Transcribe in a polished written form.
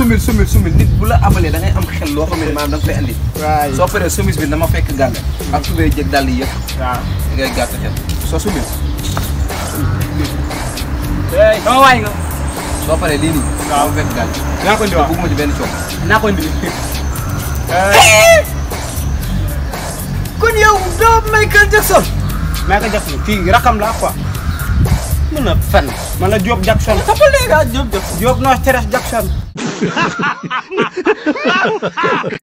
sumil nit bu la abalee da ngay am xel loo xam ne maanaam da nga fay andi. waay soo paree sumis bi dama fekk gàll. ak tubéy jëg dàll yi yëpp. waaw da ngay gàtt xel soo sumil. sama waay nga. soo paree lii nii. waaw dama fekk gàll. naa ko indi waaw bëgguma ci benn coow. naa ko indi. kon yow doo Michael Jackson. Michael Jackson kii rakam la quoi. mën a fen. man la Diop Jackson. tapal léegi ah Diop Jackson. Diop no stress Jackson.